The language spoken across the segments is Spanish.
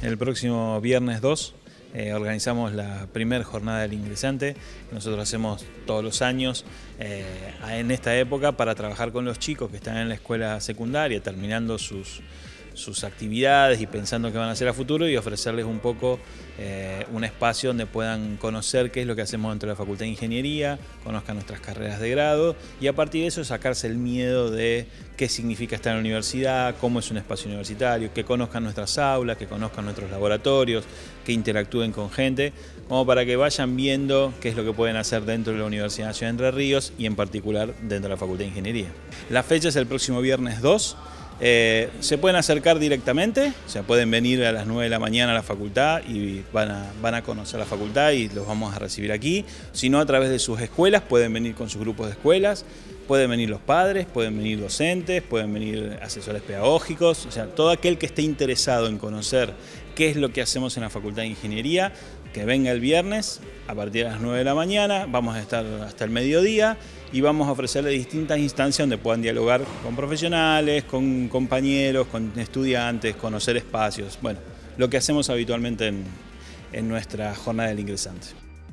El próximo viernes 2 organizamos la primera jornada del ingresante, que nosotros hacemos todos los años en esta época para trabajar con los chicos que están en la escuela secundaria, terminando sus actividades y pensando qué van a hacer a futuro, y ofrecerles un poco un espacio donde puedan conocer qué es lo que hacemos dentro de la Facultad de Ingeniería, conozcan nuestras carreras de grado y a partir de eso sacarse el miedo de qué significa estar en la universidad, cómo es un espacio universitario, que conozcan nuestras aulas, que conozcan nuestros laboratorios, que interactúen con gente, como para que vayan viendo qué es lo que pueden hacer dentro de la Universidad Nacional de Entre Ríos y en particular dentro de la Facultad de Ingeniería. La fecha es el próximo viernes 2. Se pueden acercar directamente, o sea, pueden venir a las 9 de la mañana a la facultad y van a conocer la facultad y los vamos a recibir aquí. Si no, a través de sus escuelas, pueden venir con sus grupos de escuelas, pueden venir los padres, pueden venir docentes, pueden venir asesores pedagógicos, o sea, todo aquel que esté interesado en conocer qué es lo que hacemos en la Facultad de Ingeniería, que venga el viernes a partir de las 9 de la mañana, vamos a estar hasta el mediodía y vamos a ofrecerle distintas instancias donde puedan dialogar con profesionales, con compañeros, con estudiantes, conocer espacios, bueno, lo que hacemos habitualmente en nuestra jornada del ingresante.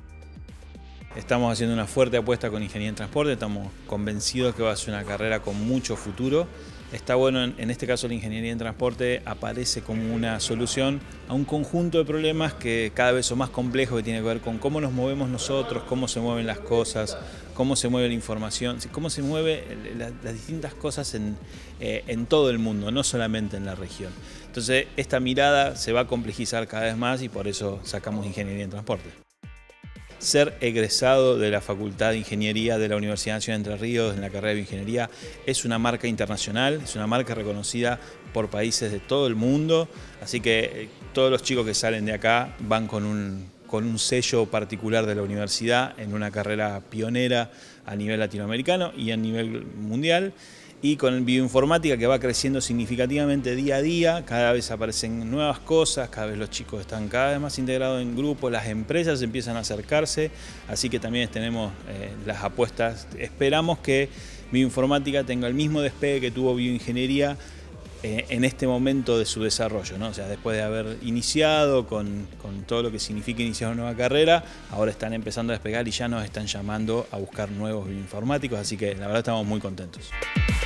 Estamos haciendo una fuerte apuesta con Ingeniería en Transporte, estamos convencidos que va a ser una carrera con mucho futuro. Está bueno, en este caso la Ingeniería en Transporte aparece como una solución a un conjunto de problemas que cada vez son más complejos, que tiene que ver con cómo nos movemos nosotros, cómo se mueven las cosas, cómo se mueve la información, cómo se mueven las distintas cosas en todo el mundo, no solamente en la región. Entonces esta mirada se va a complejizar cada vez más y por eso sacamos Ingeniería en Transporte. Ser egresado de la Facultad de Ingeniería de la Universidad Nacional de Entre Ríos en la carrera de Bioingeniería es una marca internacional, es una marca reconocida por países de todo el mundo, así que todos los chicos que salen de acá van con un sello particular de la universidad en una carrera pionera a nivel latinoamericano y a nivel mundial. Y con bioinformática que va creciendo significativamente día a día, cada vez aparecen nuevas cosas, cada vez los chicos están cada vez más integrados en grupos, las empresas empiezan a acercarse, así que también tenemos las apuestas. Esperamos que bioinformática tenga el mismo despegue que tuvo bioingeniería en este momento de su desarrollo, ¿no? O sea, después de haber iniciado con todo lo que significa iniciar una nueva carrera, ahora están empezando a despegar y ya nos están llamando a buscar nuevos bioinformáticos, así que la verdad estamos muy contentos.